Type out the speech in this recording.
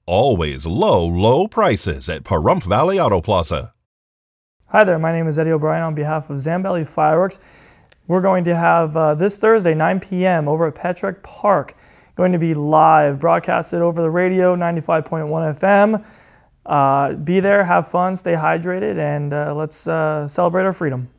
Always low prices at Pahrump Valley Auto Plaza. Hi there, my name is Eddie O'Brien on behalf of Zambelli Fireworks. We're going to have this Thursday, 9 p.m. over at Petrack Park. Going to be live, broadcasted over the radio, 95.1 FM. Be there, have fun, stay hydrated, and let's celebrate our freedom.